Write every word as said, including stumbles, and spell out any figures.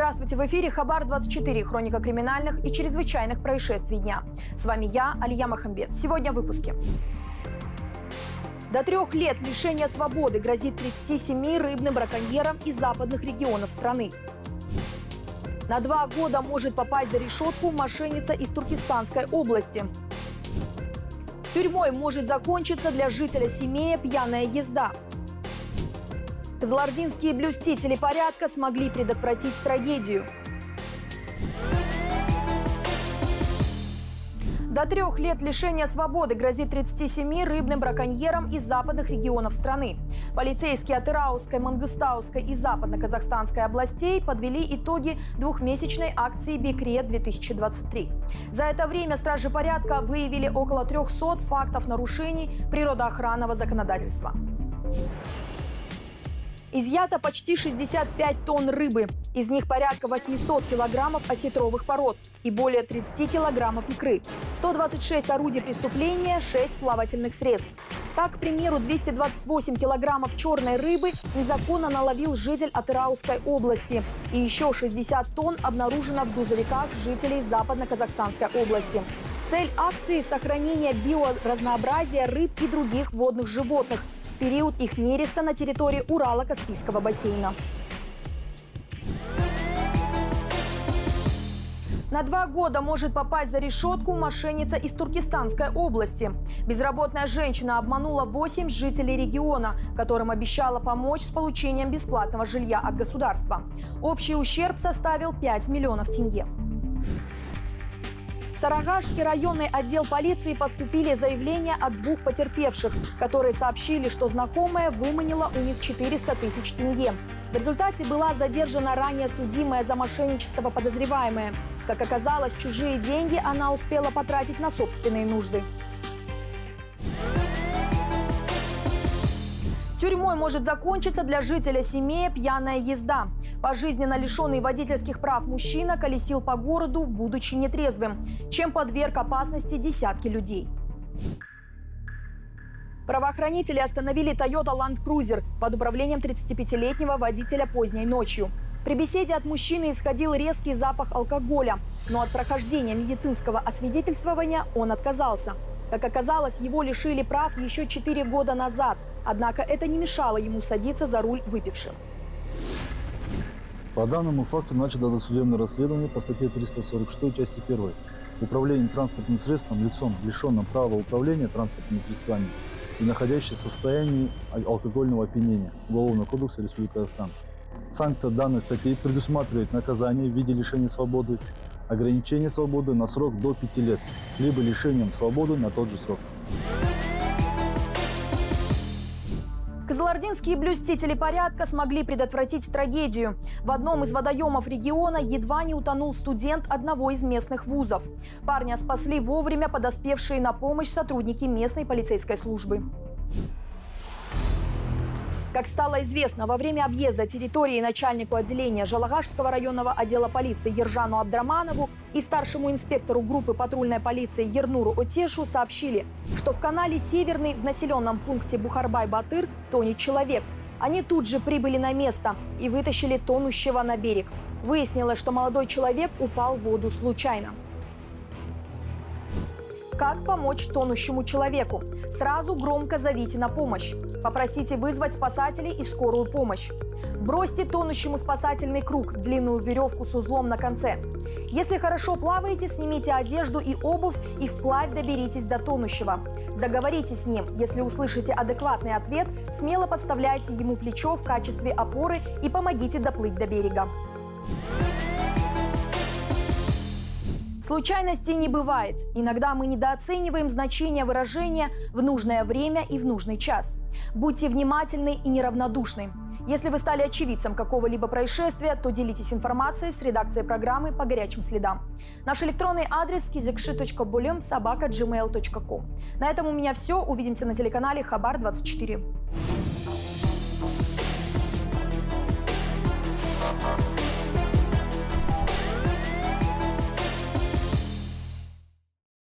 Здравствуйте, в эфире Хабар двадцать четыре, хроника криминальных и чрезвычайных происшествий дня. С вами я, Алия Махамбет. Сегодня в выпуске. До трех лет лишения свободы грозит тридцати семи рыбным браконьерам из западных регионов страны. На два года может попасть за решетку мошенница из Туркестанской области. Тюрьмой может закончиться для жителя Семея пьяная езда. Кызылординские блюстители порядка смогли предотвратить трагедию. До трех лет лишения свободы грозит тридцати семи рыбным браконьерам из западных регионов страны. Полицейские Атырауской, Мангыстауской и Западно-Казахстанской областей подвели итоги двухмесячной акции «Бекре-две тысячи двадцать три». За это время стражи порядка выявили около трёхсот фактов нарушений природоохранного законодательства. Изъято почти шестьдесят пять тонн рыбы. Из них порядка восьмисот килограммов осетровых пород и более тридцати килограммов икры. сто двадцать шесть орудий преступления, шесть плавательных средств. Так, к примеру, двести двадцать восемь килограммов черной рыбы незаконно наловил житель Атырауской области. И еще шестьдесят тонн обнаружено в грузовиках жителей Западно-Казахстанской области. Цель акции – сохранение биоразнообразия рыб и других водных животных в период их нереста на территории Урало-Каспийского бассейна. На два года может попасть за решетку мошенница из Туркестанской области. Безработная женщина обманула восемь жителей региона, которым обещала помочь с получением бесплатного жилья от государства. Общий ущерб составил пять миллионов тенге. В Сарагашский районный отдел полиции поступили заявления от двух потерпевших, которые сообщили, что знакомая выманила у них четыреста тысяч тенге. В результате была задержана ранее судимая за мошенничество подозреваемая. Как оказалось, чужие деньги она успела потратить на собственные нужды. Тюрьмой может закончиться для жителя Семея пьяная езда. Пожизненно лишенный водительских прав мужчина колесил по городу, будучи нетрезвым, чем подверг опасности десятки людей. Правоохранители остановили Toyota Land Cruiser под управлением тридцатипятилетнего водителя поздней ночью. При беседе от мужчины исходил резкий запах алкоголя, но от прохождения медицинского освидетельствования он отказался. Как оказалось, его лишили прав еще четыре года назад, однако это не мешало ему садиться за руль выпившим. По данному факту начато досудебное расследование по статье триста сорок шесть части первой. Управление транспортным средством лицом, лишенным права управления транспортными средствами и находящимся в состоянии алкогольного опьянения Уголовного кодекса Республики Казахстан. Санкция данной статьи предусматривает наказание в виде лишения свободы, ограничение свободы на срок до пяти лет, либо лишением свободы на тот же срок. Кызылординские блюстители порядка смогли предотвратить трагедию. В одном из водоемов региона едва не утонул студент одного из местных вузов. Парня спасли вовремя подоспевшие на помощь сотрудники местной полицейской службы. Как стало известно, во время объезда территории начальнику отделения Жалагашского районного отдела полиции Ержану Абдраманову и старшему инспектору группы патрульной полиции Ернуру Отешу сообщили, что в канале Северный в населенном пункте Бухарбай-Батыр тонет человек. Они тут же прибыли на место и вытащили тонущего на берег. Выяснилось, что молодой человек упал в воду случайно. Как помочь тонущему человеку? Сразу громко зовите на помощь. Попросите вызвать спасателей и скорую помощь. Бросьте тонущему спасательный круг, длинную веревку с узлом на конце. Если хорошо плаваете, снимите одежду и обувь и вплавь доберитесь до тонущего. Заговорите с ним. Если услышите адекватный ответ, смело подставляйте ему плечо в качестве опоры и помогите доплыть до берега. Случайностей не бывает. Иногда мы недооцениваем значение выражения «в нужное время и в нужный час». Будьте внимательны и неравнодушны. Если вы стали очевидцем какого-либо происшествия, то делитесь информацией с редакцией программы «По горячим следам». Наш электронный адрес кизыкши точка болем собака джимейл точка ком. На этом у меня все. Увидимся на телеканале Хабар двадцать четыре.